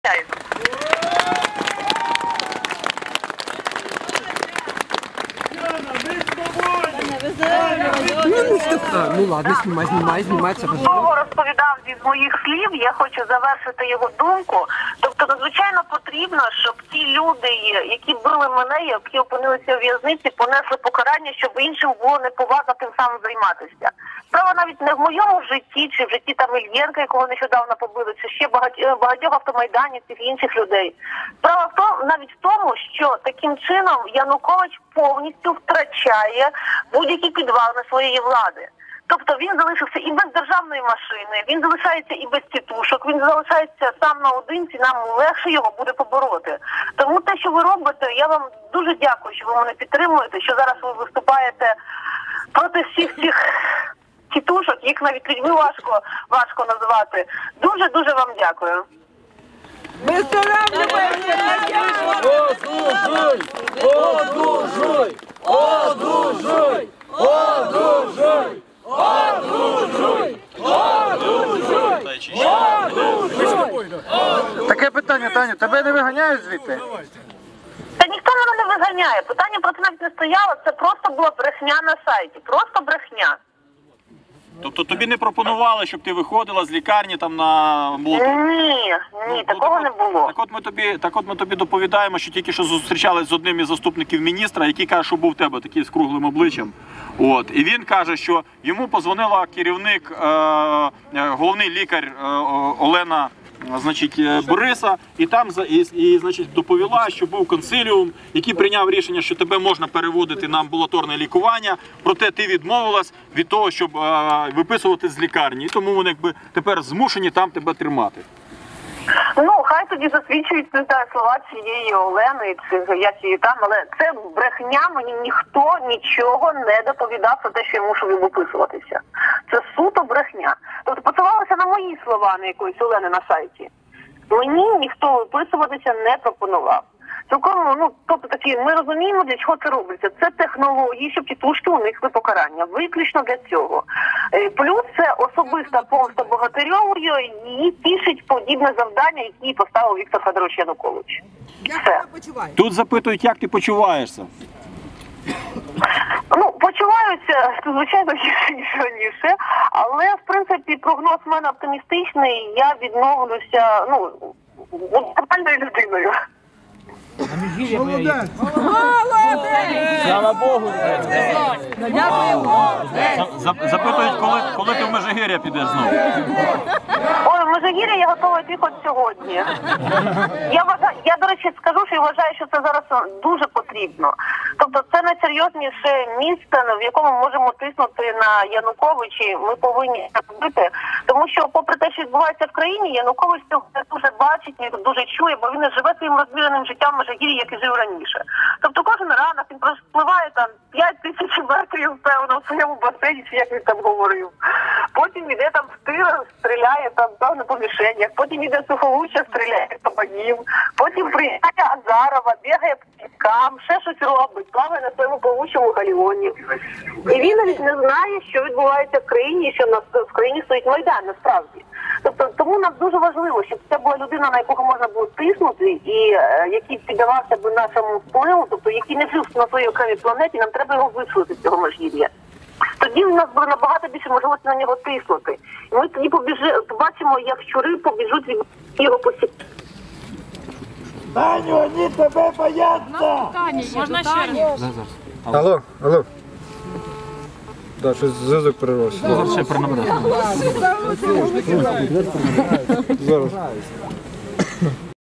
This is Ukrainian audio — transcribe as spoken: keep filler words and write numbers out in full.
Ну ладно, знімай, знімай, знімай, це Слово розповідав зі моїх слів, я хочу завершити його думку. Тобто, надзвичайно потрібно, щоб ті люди, які били мене, які опинилися в в'язниці, понесли покарання, щоб іншим було неповадно тим самим займатися. Справа навіть не в моєму житті, чи в житті там Ільєнка, якого нещодавно побили, чи ще багатьох автомайданівців і інших людей. Справа в тому, навіть в тому, що таким чином Янукович повністю втрачає будь-які підвалини своєї влади. Тобто він залишився і без державної машини, він залишається і без тітушок, він залишається сам наодинці, нам легше його буде побороти. Тому те, що ви робите, я вам дуже дякую, що ви мене підтримуєте, що зараз ви виступаєте проти всіх цих тітушок, їх навіть людьми важко, важко назвати. Дуже-дуже вам дякую. Ми соромимо! Одужуй! Одужуй! Одужуй! Одужуй! Одужуй! Одужуй! Таке питання, Таню, тебе не виганяють звідти? Та ніхто мене не виганяє. Питання про це навіть не стояло, це просто була брехня на сайті. Просто брехня. Тобто тобі не пропонували, щоб ти виходила з лікарні там на блоку? Ні, ні, такого не було. Так от ми тобі, так от ми тобі доповідаємо, що тільки що зустрічались з одним із заступників міністра, який каже, що був в тебе такий з круглим обличчям. От. І він каже, що йому позвонила керівник, е, е, головний лікар е, Олена, значить, Бориса, і там і, і, значить, доповіла, що був консиліум, який прийняв рішення, що тебе можна переводити на амбулаторне лікування, проте ти відмовилась від того, щоб е, виписувати з лікарні. І тому вони якби тепер змушені там тебе тримати. Ну, хай тоді засвідчують слова цієї Олени, чи я цієї там, але це брехня, мені ніхто нічого не доповідав про те, що я мушу виписуватися. Це суто брехня. Тобто посилалися на мої слова, на якоїсь Олени на сайті. Мені ніхто виписуватися не пропонував. Цілком, ну, тобто такі, ми розуміємо, для чого це робиться. Це технології, щоб тітушки уникли покарання. Виключно для цього. Плюс це особиста помста Богатирьовою, її тішить подібне завдання, яке поставив Віктор Федорович Янукович. Все. Тут запитують, як ти почуваєшся. Ну, почуваюся, звичайно, гірше, ніж раніше, але, в принципі, прогноз в мене оптимістичний, я відновлюся, ну, нормальною людиною. Молодець! Слава Богу! Запитують, коли, коли ти в Межигір'я підеш знову? Ой, в Межигір'я я готова йти хоч сьогодні. Я, вважаю, я, до речі, скажу, що я вважаю, що це зараз дуже потрібно. Тобто це найсерйозніше місце, в якому ми можемо тиснути на Януковича, ми повинні це робити. Тому що, попри те, що відбувається в країні, Янукович цього не дуже бачить, не дуже чує, бо він не живе своїм розвіреним життям в Межигір'ї, як і жив раніше. Тобто кожен ранок він спливає там п'ять тисяч метрів, певно, в своєму басейні, чи як він там говорив. Потім йде там в тир, стріляє там, певно, по мішенях. Потім йде Сухолуччя, стріляє по багів. Потім приїжджає Азарова, бігає по піскам, ще щось робить, плаває на своєму плавучому галіоні. І він навіть не знає, що відбувається в країні, що в країні стоїть Майдан, насправді. Тобто, тому нам дуже важливо, щоб це була людина, на якого можна було тиснути, і е, який піддавався б нашому впливу, тобто який не жив на своїй окремій планеті, нам треба його висунути з цього Межгір'я. Тоді в нас буде набагато більше можливості на нього тиснути. І ми тоді побіжи, побачимо, як щури побіжуть від його посіпки. Таню, вони тебе бояться! Можна ще раз? Алло, алло. Да, щось зв'язок перервався. Зараз ще перенабирати. Зараз.